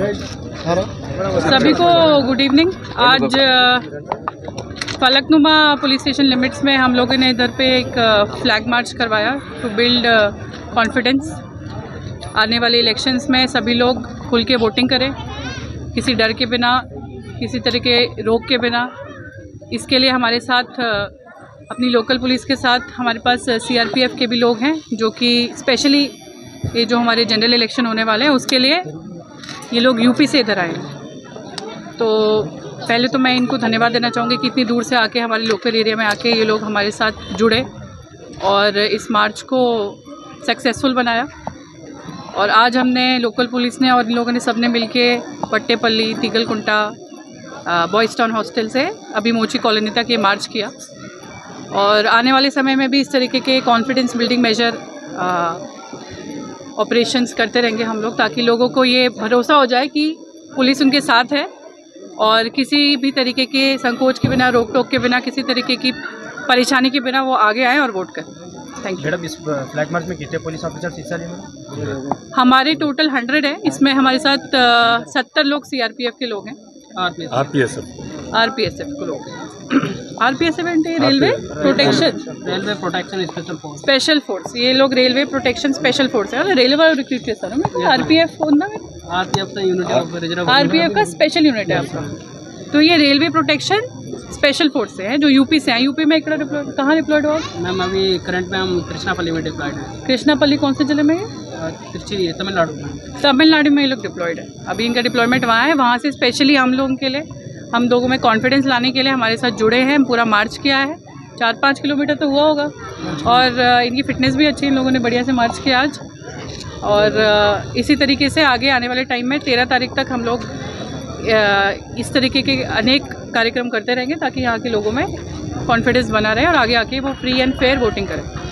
सभी को good evening. आज फलकनुमा पुलिस स्टेशन लिमिट्स में हम लोगों ने इधर पे एक फ्लैग मार्च करवाया टू बिल्ड कॉन्फिडेंस। आने वाले इलेक्शंस में सभी लोग खुल के वोटिंग करें, किसी डर के बिना, किसी तरह के रोक के बिना। इसके लिए हमारे साथ अपनी लोकल पुलिस के साथ हमारे पास सीआरपीएफ के भी लोग हैं, जो कि स्पेशली ये जो हमारे जनरल इलेक्शन होने वाले हैं उसके लिए ये लोग यूपी से इधर आए हैं। तो पहले तो मैं इनको धन्यवाद देना चाहूँगी कि इतनी दूर से आके हमारे लोकल एरिया में आके ये लोग हमारे साथ जुड़े और इस मार्च को सक्सेसफुल बनाया। और आज हमने लोकल पुलिस ने और इन लोगों ने सबने मिलके Pattepalli, Tigalkunta, boys town hostel से अभी मोची कॉलोनी तक ये मार्च किया। और आने वाले समय में भी इस तरीके के कॉन्फिडेंस बिल्डिंग मेजर ऑपरेशंस करते रहेंगे हम लोग, ताकि लोगों को ये भरोसा हो जाए कि पुलिस उनके साथ है और किसी भी तरीके के संकोच के बिना, रोक टोक के बिना, किसी तरीके की परेशानी के बिना वो आगे आए और वोट करें। Thank you. मैडम, इस फ्लैग मार्च में कितने पुलिस ऑफिसर हिस्सा लेंगे? हमारे टोटल 100 है। इसमें हमारे साथ 70 लोग सीआरपीएफ के लोग हैं, आरपीएसएफ के लोग हैं। RPSF railway protection special force, ये लोग रेलवे प्रोटेक्शन स्पेशल फोर्स है। रेलवे वाले रिक्रूट చేస్తారు आरपीएफ ఉందా? आरपीएफ का स्पेशल यूनिट है आपका। तो ये रेलवे प्रोटेक्शन स्पेशल फोर्स से है जो यूपी से है। यूपी में कहाँ डिप्लॉयड हो मैम? अभी करंट में हम कृष्णापल्ली में डिप्लॉयड है। कृष्णापल्ली कौन से जिले में है? तमिलनाडु में ये लोग डिप्लॉयड है। अभी इनका डिप्लॉयमेंट वहाँ है। वहाँ से स्पेशली हम लोगों के लिए, हम लोगों में कॉन्फिडेंस लाने के लिए हमारे साथ जुड़े हैं। पूरा मार्च किया है, 4-5 किलोमीटर तो हुआ होगा। और इनकी फिटनेस भी अच्छी है, इन लोगों ने बढ़िया से मार्च किया आज। और इसी तरीके से आगे आने वाले टाइम में 13 तारीख तक हम लोग इस तरीके के अनेक कार्यक्रम करते रहेंगे, ताकि यहाँ के लोगों में कॉन्फिडेंस बना रहे और आगे आके वो फ्री एंड फेयर वोटिंग करें।